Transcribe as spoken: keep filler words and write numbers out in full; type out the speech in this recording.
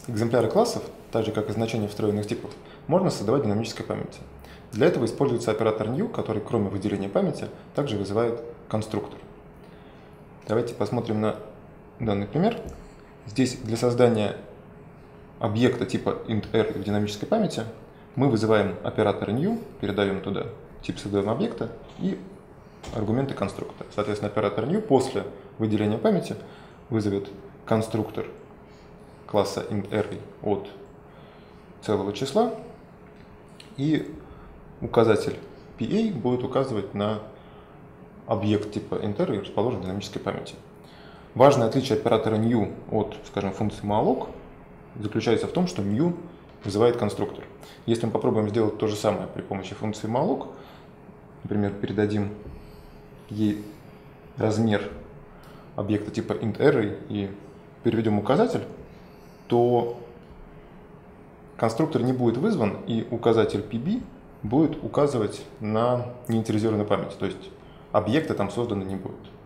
Экземпляры классов, так же как и значения встроенных типов, можно создавать в динамической памяти. Для этого используется оператор new, который кроме выделения памяти также вызывает конструктор. Давайте посмотрим на данный пример. Здесь для создания объекта типа int_r в динамической памяти мы вызываем оператор new, передаем туда тип создаемого объекта и аргументы конструктора. Соответственно, оператор new после выделения памяти вызовет конструктор класса int_r от целого числа, и указатель pa будет указывать на объект типа int_r, расположен в динамической памяти. Важное отличие оператора new от, скажем, функции malloc заключается в том, что new вызывает конструктор. Если мы попробуем сделать то же самое при помощи функции malloc, например, передадим ей размер объекта типа int_r и переведем указатель, то конструктор не будет вызван, и указатель pb будет указывать на неинициализированную память, то есть объекта там создано не будет.